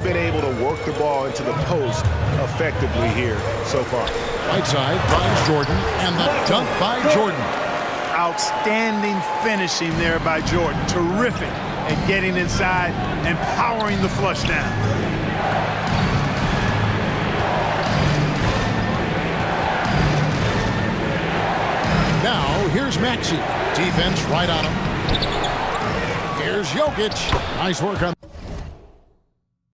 been able to work the ball into the post effectively here so far. Right side finds Jordan, and the dunk by Jordan. Outstanding finishing there by Jordan. Terrific at getting inside and powering the flush down. Now here's Maxey. Defense right on him. Here's Jokic. Nice work on